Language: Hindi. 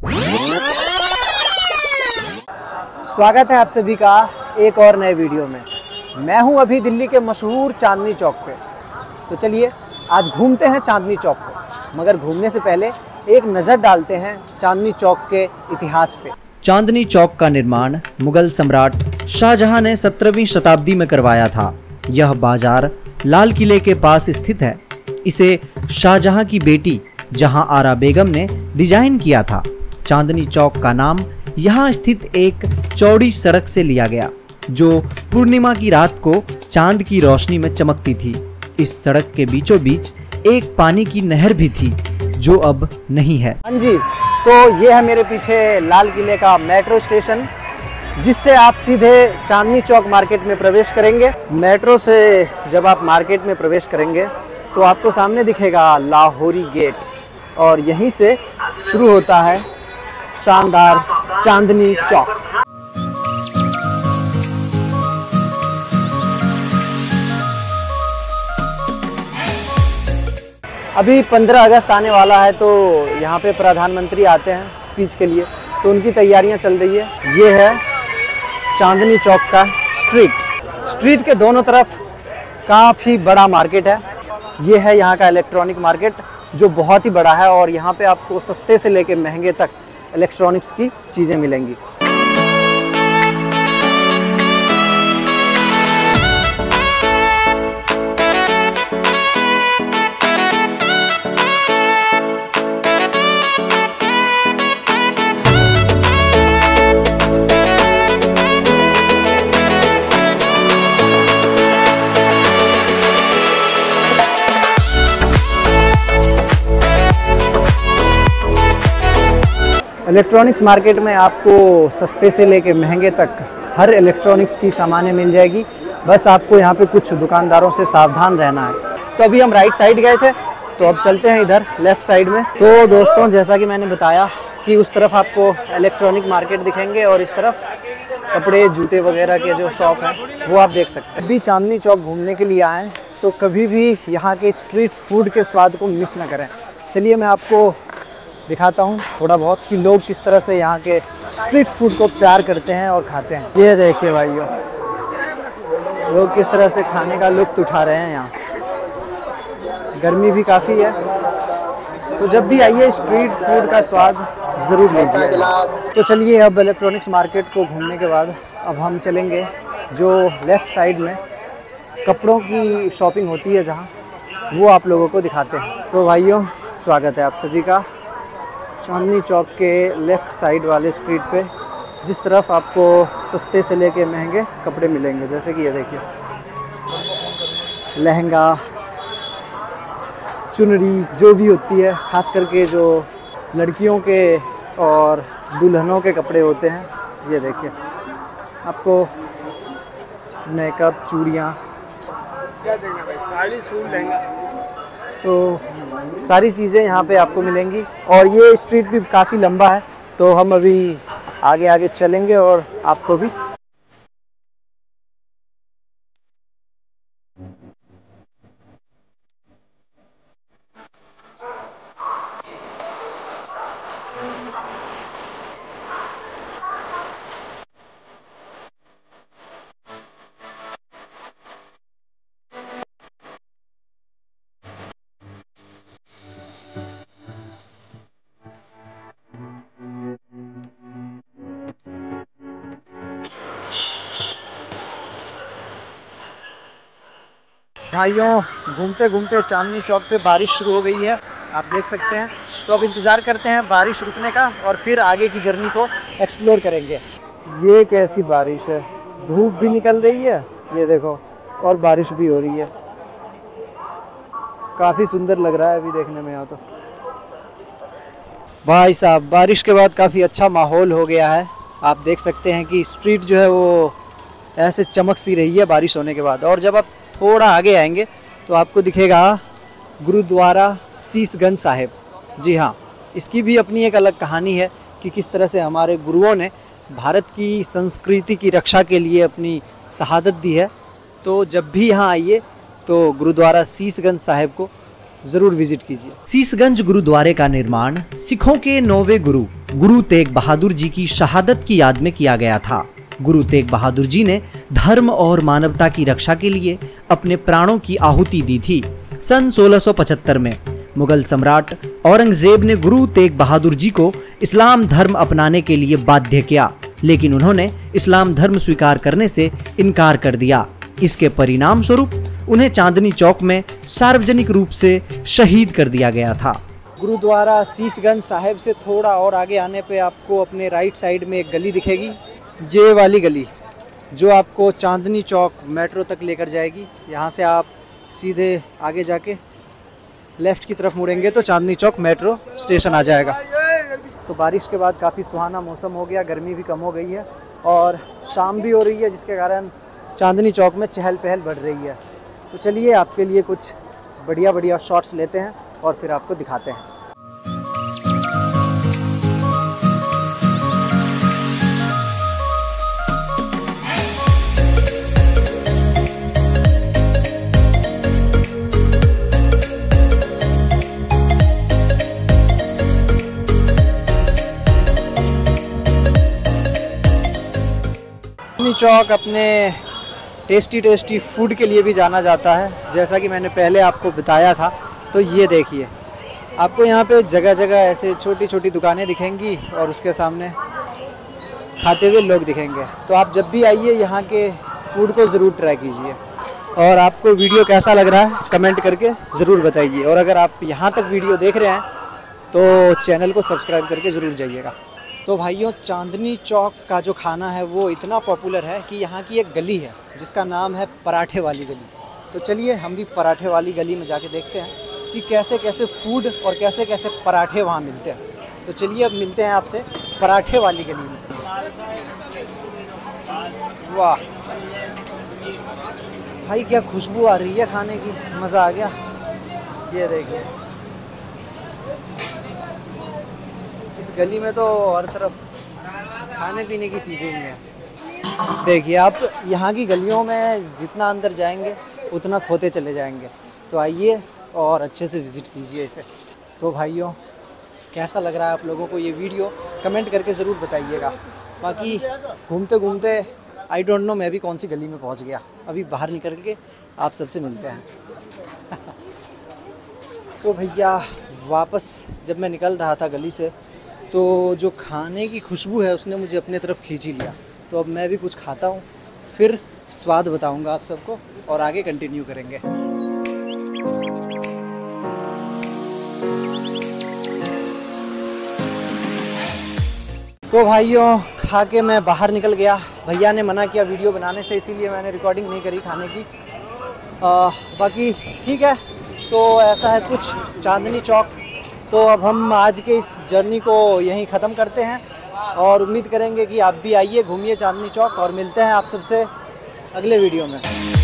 स्वागत है आप सभी का एक और नए वीडियो में। मैं हूं अभी दिल्ली के मशहूर चांदनी चौक पे। तो चलिए आज घूमते हैं चांदनी चौक पे, मगर घूमने से पहले एक नज़र डालते हैं चांदनी चौक के इतिहास पे। चांदनी चौक का निर्माण मुगल सम्राट शाहजहां ने 17वीं शताब्दी में करवाया था। यह बाजार लाल किले के पास स्थित है। इसे शाहजहां की बेटी जहां आरा बेगम ने डिजाइन किया था। चांदनी चौक का नाम यहाँ स्थित एक चौड़ी सड़क से लिया गया, जो पूर्णिमा की रात को चांद की रोशनी में चमकती थी। इस सड़क के बीचों बीच एक पानी की नहर भी थी, जो अब नहीं है। हाँ जी, तो ये है मेरे पीछे लाल किले का मेट्रो स्टेशन, जिससे आप सीधे चांदनी चौक मार्केट में प्रवेश करेंगे। मेट्रो से जब आप मार्केट में प्रवेश करेंगे तो आपको सामने दिखेगा लाहौरी गेट, और यहीं से शुरू होता है शानदार चांदनी चौक। अभी 15 अगस्त आने वाला है, तो यहाँ पे प्रधानमंत्री आते हैं स्पीच के लिए, तो उनकी तैयारियां चल रही है। ये है चांदनी चौक का स्ट्रीट के दोनों तरफ काफ़ी बड़ा मार्केट है। ये है यहाँ का इलेक्ट्रॉनिक मार्केट, जो बहुत ही बड़ा है, और यहाँ पे आपको सस्ते से लेके महंगे तक इलेक्ट्रॉनिक्स की चीज़ें मिलेंगी। इलेक्ट्रॉनिक्स मार्केट में आपको सस्ते से लेके महंगे तक हर इलेक्ट्रॉनिक्स की सामानें मिल जाएगी। बस आपको यहाँ पे कुछ दुकानदारों से सावधान रहना है। तो अभी हम राइट साइड गए थे, तो अब चलते हैं इधर लेफ़्ट साइड में। तो दोस्तों, जैसा कि मैंने बताया कि उस तरफ आपको इलेक्ट्रॉनिक मार्केट दिखेंगे, और इस तरफ कपड़े जूते वगैरह के जो शॉप हैं वो आप देख सकते हैं। अभी चांदनी चौक घूमने के लिए आएँ तो कभी भी यहाँ के स्ट्रीट फूड के स्वाद को मिस ना करें। चलिए मैं आपको दिखाता हूँ थोड़ा बहुत कि लोग किस तरह से यहाँ के स्ट्रीट फूड को प्यार करते हैं और खाते हैं। ये देखिए भाइयों, लोग किस तरह से खाने का लुत्फ़ उठा रहे हैं। यहाँ गर्मी भी काफ़ी है, तो जब भी आइए स्ट्रीट फूड का स्वाद ज़रूर लीजिए। तो चलिए अब इलेक्ट्रॉनिक्स मार्केट को घूमने के बाद अब हम चलेंगे जो लेफ़्ट साइड में कपड़ों की शॉपिंग होती है, जहाँ वो आप लोगों को दिखाते हैं। तो भाइयों, स्वागत है आप सभी का चांदनी चौक के लेफ़्ट साइड वाले स्ट्रीट पे, जिस तरफ आपको सस्ते से लेके महंगे कपड़े मिलेंगे। जैसे कि ये देखिए, लहंगा, चुनरी जो भी होती है, ख़ास करके जो लड़कियों के और दुल्हनों के कपड़े होते हैं। ये देखिए, आपको मेकअप, चूड़ियाँ, क्या देंगे भाई, साड़ी, सूट, लहंगा, तो सारी चीज़ें यहाँ पे आपको मिलेंगी। और ये स्ट्रीट भी काफ़ी लंबा है, तो हम अभी आगे आगे चलेंगे और आपको भी भाइयों, घूमते घूमते चांदनी चौक पे बारिश शुरू हो गई है, आप देख सकते हैं। तो अब इंतज़ार करते हैं बारिश रुकने का, और फिर आगे की जर्नी को एक्सप्लोर करेंगे। ये कैसी बारिश है, धूप भी निकल रही है, ये देखो, और बारिश भी हो रही है। काफ़ी सुंदर लग रहा है अभी देखने में यहाँ। तो भाई साहब, बारिश के बाद काफ़ी अच्छा माहौल हो गया है। आप देख सकते हैं कि स्ट्रीट जो है वो ऐसे चमक सी रही है बारिश होने के बाद। और जब आप थोड़ा आगे आएंगे तो आपको दिखेगा गुरुद्वारा शीशगंज साहिब। जी हाँ, इसकी भी अपनी एक अलग कहानी है कि किस तरह से हमारे गुरुओं ने भारत की संस्कृति की रक्षा के लिए अपनी शहादत दी है। तो जब भी यहाँ आइए तो गुरुद्वारा शीशगंज साहिब को ज़रूर विजिट कीजिए। शीशगंज गुरुद्वारे का निर्माण सिखों के 9वें गुरु गुरु तेग बहादुर जी की शहादत की याद में किया गया था। गुरु तेग बहादुर जी ने धर्म और मानवता की रक्षा के लिए अपने प्राणों की आहुति दी थी। सन 1675 में मुगल सम्राट औरंगजेब ने गुरु तेग बहादुर जी को इस्लाम धर्म अपनाने के लिए बाध्य किया, लेकिन उन्होंने इस्लाम धर्म स्वीकार करने से इनकार कर दिया। इसके परिणाम स्वरूप उन्हें चांदनी चौक में सार्वजनिक रूप से शहीद कर दिया गया था। गुरुद्वारा शीशगंज साहिब से थोड़ा और आगे आने पे आपको अपने राइट साइड में एक गली दिखेगी, ये वाली गली, जो आपको चांदनी चौक मेट्रो तक लेकर जाएगी। यहाँ से आप सीधे आगे जाके लेफ़्ट की तरफ मुड़ेंगे तो चांदनी चौक मेट्रो स्टेशन आ जाएगा। तो बारिश के बाद काफ़ी सुहाना मौसम हो गया, गर्मी भी कम हो गई है और शाम भी हो रही है, जिसके कारण चांदनी चौक में चहल पहल बढ़ रही है। तो चलिए आपके लिए कुछ बढ़िया बढ़िया शॉट्स लेते हैं और फिर आपको दिखाते हैं। चांदनी चौक अपने टेस्टी फूड के लिए भी जाना जाता है। जैसा कि मैंने पहले आपको बताया था, तो ये देखिए आपको यहाँ पे जगह जगह ऐसे छोटी छोटी दुकानें दिखेंगी और उसके सामने खाते हुए लोग दिखेंगे। तो आप जब भी आइए यहाँ के फूड को ज़रूर ट्राई कीजिए। और आपको वीडियो कैसा लग रहा है कमेंट करके ज़रूर बताइए। और अगर आप यहाँ तक वीडियो देख रहे हैं तो चैनल को सब्सक्राइब करके ज़रूर जाइएगा। तो भाइयों, चांदनी चौक का जो खाना है वो इतना पॉपुलर है कि यहाँ की एक गली है जिसका नाम है पराठे वाली गली। तो चलिए हम भी पराठे वाली गली में जाके देखते हैं कि कैसे कैसे फूड और कैसे कैसे पराठे वहाँ मिलते हैं। तो चलिए अब मिलते हैं आपसे पराठे वाली गली में। वाह भाई, क्या खुशबू आ रही है खाने की, मज़ा आ गया। ये देखिए इस गली में तो हर तरफ खाने पीने की चीज़ें ही हैं। देखिए आप यहाँ की गलियों में जितना अंदर जाएंगे उतना खोते चले जाएंगे। तो आइए और अच्छे से विज़िट कीजिए इसे। तो भाइयों, कैसा लग रहा है आप लोगों को ये वीडियो कमेंट करके ज़रूर बताइएगा। बाकी घूमते घूमते आई डोंट नो मैं भी कौन सी गली में पहुँच गया। अभी बाहर निकल के आप सबसे मिलते हैं। तो भैया वापस जब मैं निकल रहा था गली से, तो जो खाने की खुशबू है उसने मुझे अपने तरफ खींच ही लिया। तो अब मैं भी कुछ खाता हूँ, फिर स्वाद बताऊँगा आप सबको और आगे कंटिन्यू करेंगे। तो भाइयों, खा के मैं बाहर निकल गया। भैया ने मना किया वीडियो बनाने से, इसीलिए मैंने रिकॉर्डिंग नहीं करी खाने की। बाकी ठीक है। तो ऐसा है कुछ चांदनी चौक। तो अब हम आज के इस जर्नी को यहीं ख़त्म करते हैं और उम्मीद करेंगे कि आप भी आइए, घूमिए चांदनी चौक और मिलते हैं आप सबसे अगले वीडियो में।